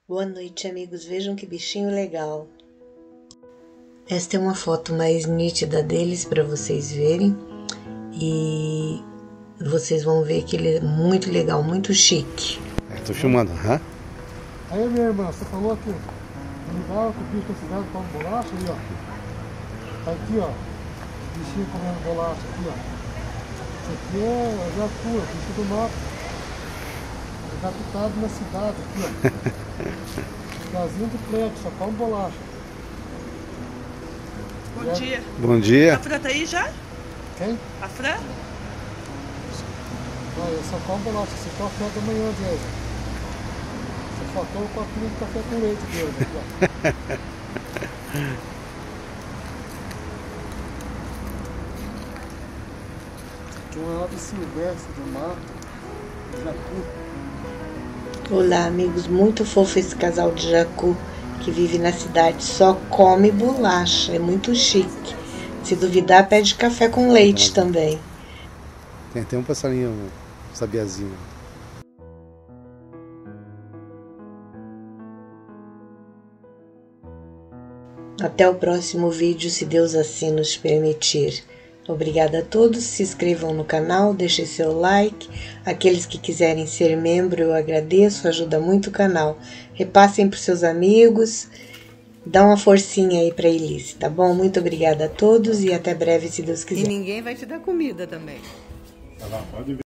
Boa noite, amigos. Vejam que bichinho legal. Esta é uma foto mais nítida deles para vocês verem. E vocês vão ver que ele é muito legal, muito chique. Tô filmando, hã? Aí, minha irmã, você falou que me dá que o bicho tá cidade come bolacha aí, ó. Tá aqui, ó. O bichinho comendo bolacha aqui, ó. Isso aqui é jacu, bicho do mato. É captado na cidade aqui, ó. Casinho de prédio, só come bolacha. Bom dia. Bom dia. A Fran tá aí já? Quem? A Fran? Não, eu só como bolacha, esse café da manhã de hoje. Só faltou o copinho de café com leite dele aqui, ó. Aqui é uma ave silvestre do mato, jacu. Olá, amigos. Muito fofo esse casal de jacu que vive na cidade. Só come bolacha. É muito chique. Se duvidar, pede café com leite também. Tem até um passarinho, um sabiazinho. Até o próximo vídeo, se Deus assim nos permitir. Obrigada a todos, se inscrevam no canal, deixem seu like. Aqueles que quiserem ser membro, eu agradeço, ajuda muito o canal. Repassem para os seus amigos, dá uma forcinha aí para Elice, tá bom? Muito obrigada a todos e até breve, se Deus quiser. E ninguém vai te dar comida também. Tá lá, pode ver.